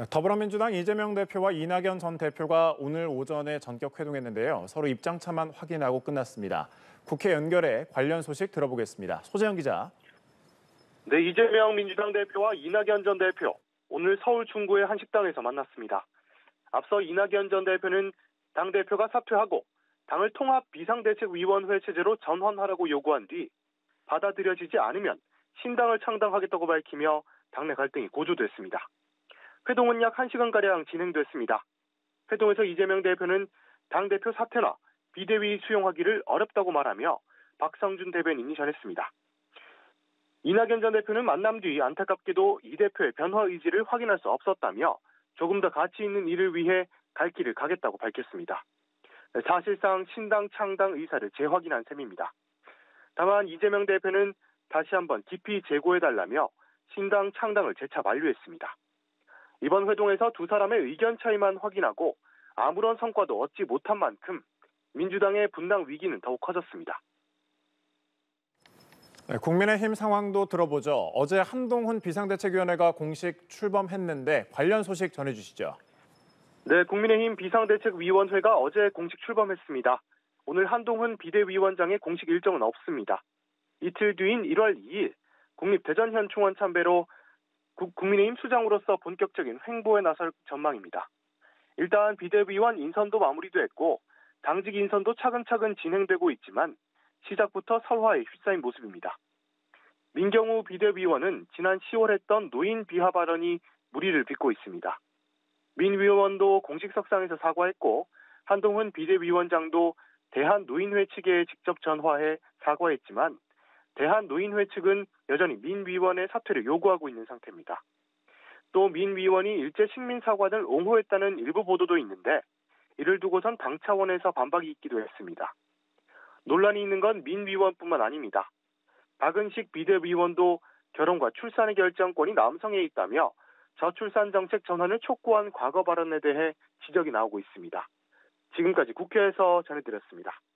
더불어민주당 이재명 대표와 이낙연 전 대표가 오늘 오전에 전격 회동했는데요. 서로 입장차만 확인하고 끝났습니다. 국회 연결해 관련 소식 들어보겠습니다. 소재영 기자. 네, 이재명 민주당 대표와 이낙연 전 대표, 오늘 서울 중구의 한 식당에서 만났습니다. 앞서 이낙연 전 대표는 당대표가 사퇴하고 당을 통합 비상대책위원회 체제로 전환하라고 요구한 뒤 받아들여지지 않으면 신당을 창당하겠다고 밝히며 당내 갈등이 고조됐습니다. 회동은 약 1시간가량 진행됐습니다. 회동에서 이재명 대표는 당대표 사퇴나 비대위 수용하기를 어렵다고 말하며 박성준 대변인이 전했습니다. 이낙연 전 대표는 만남 뒤 안타깝게도 이 대표의 변화 의지를 확인할 수 없었다며 조금 더 가치 있는 일을 위해 갈 길을 가겠다고 밝혔습니다. 사실상 신당 창당 의사를 재확인한 셈입니다. 다만 이재명 대표는 다시 한번 깊이 재고해달라며 신당 창당을 재차 만류했습니다. 이번 회동에서 두 사람의 의견 차이만 확인하고 아무런 성과도 얻지 못한 만큼 민주당의 분당 위기는 더욱 커졌습니다. 국민의힘 상황도 들어보죠. 어제 한동훈 비상대책위원회가 공식 출범했는데 관련 소식 전해주시죠. 네, 국민의힘 비상대책위원회가 어제 공식 출범했습니다. 오늘 한동훈 비대위원장의 공식 일정은 없습니다. 이틀 뒤인 1월 2일 국립대전현 총원 참배로 국민의힘 수장으로서 본격적인 횡보에 나설 전망입니다. 일단 비대위원 인선도 마무리됐고 당직 인선도 차근차근 진행되고 있지만 시작부터 설화에 휩싸인 모습입니다. 민경우 비대위원은 지난 10월 했던 노인 비하 발언이 물의를 빚고 있습니다. 민 위원도 공식석상에서 사과했고 한동훈 비대위원장도 대한노인회 측에 직접 전화해 사과했지만 대한노인회 측은 여전히 민 위원의 사퇴를 요구하고 있는 상태입니다. 또 민 위원이 일제 식민 사과를 옹호했다는 일부 보도도 있는데 이를 두고선 당 차원에서 반박이 있기도 했습니다. 논란이 있는 건 민 위원뿐만 아닙니다. 박은식 비대위원도 결혼과 출산의 결정권이 남성에 있다며 저출산 정책 전환을 촉구한 과거 발언에 대해 지적이 나오고 있습니다. 지금까지 국회에서 전해드렸습니다.